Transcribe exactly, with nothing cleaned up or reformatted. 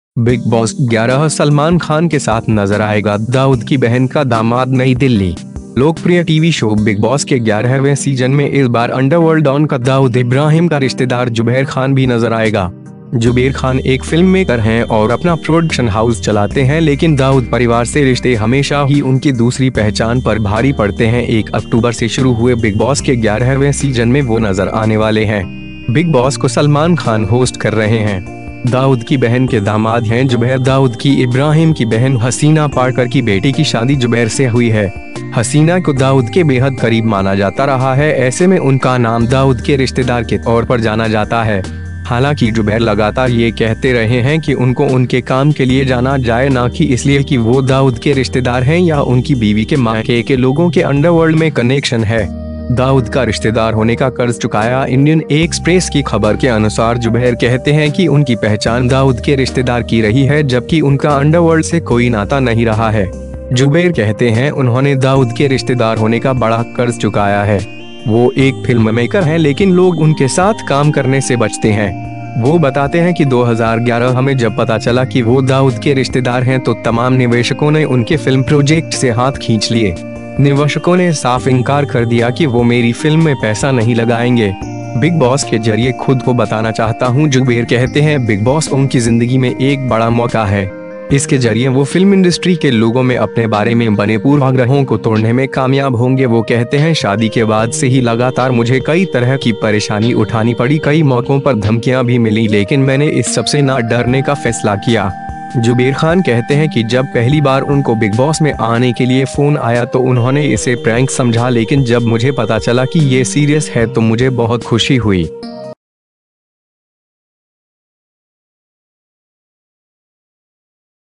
Big boss ग्यारह सलमान खान के साथ नजर आएगा दाऊद की बहन का दामाद। नई दिल्ली। लोकप्रिय टीवी शो बिग बॉस के ग्यारहवें सीजन में इस बार अंडरवर्ल्ड डॉन का दाऊद इब्राहिम का रिश्तेदार जुबैर खान भी नजर आएगा। जुबैर खान एक फिल्म मेकर हैं और अपना प्रोडक्शन हाउस चलाते हैं, लेकिन दाऊद परिवार से रिश्ते हमेशा ही उनकी दूसरी पहचान पर भारी पड़ते हैं। एक अक्टूबर से शुरू हुए बिग बॉस के ग्यारहवें सीजन में वो नजर आने वाले हैं। बिग बॉस को सलमान खान होस्ट कर रहे हैं। दाऊद की बहन के दामाद हैं जुबैर। दाऊद की इब्राहिम की बहन हसीना पारकर की बेटी की शादी जुबैर से हुई है। हसीना को दाऊद के बेहद करीब माना जाता रहा है, ऐसे में उनका नाम दाऊद के रिश्तेदार के तौर पर जाना जाता है। हालांकि जुबैर लगातार ये कहते रहे हैं कि उनको उनके काम के लिए जाना जाए, ना कि इसलिए कि वो दाऊद के रिश्तेदार हैं या उनकी बीवी के मायके के लोगों के अंडरवर्ल्ड में कनेक्शन है। दाऊद का रिश्तेदार होने का कर्ज चुकाया। इंडियन एक्सप्रेस की खबर के अनुसार जुबैर कहते हैं कि उनकी पहचान दाऊद के रिश्तेदार की रही है, जबकि उनका अंडरवर्ल्ड से कोई नाता नहीं रहा है। जुबैर कहते हैं उन्होंने दाऊद के रिश्तेदार होने का बड़ा कर्ज चुकाया है। वो एक फिल्म मेकर हैं, लेकिन लोग उनके साथ काम करने से बचते हैं। वो बताते हैं कि दो हज़ार ग्यारह में जब पता चला कि वो दाऊद के रिश्तेदार हैं तो तमाम निवेशकों ने उनके फिल्म प्रोजेक्ट से हाथ खींच लिए। निवेशकों ने साफ इनकार कर दिया कि वो मेरी फिल्म में पैसा नहीं लगाएंगे। बिग बॉस के जरिए खुद को बताना चाहता हूँ, जुबैर कहते हैं बिग बॉस उनकी जिंदगी में एक बड़ा मौका है। इसके जरिए वो फिल्म इंडस्ट्री के लोगों में अपने बारे में बने पूर्वाग्रहों को तोड़ने में कामयाब होंगे। वो कहते हैं शादी के बाद से ही लगातार मुझे कई तरह की परेशानी उठानी पड़ी, कई मौकों पर धमकियां भी मिली, लेकिन मैंने इस सबसे ना डरने का फैसला किया। जुबैर खान कहते हैं कि जब पहली बार उनको बिग बॉस में आने के लिए फोन आया तो उन्होंने इसे प्रैंक समझा, लेकिन जब मुझे पता चला कि ये सीरियस है तो मुझे बहुत खुशी हुई।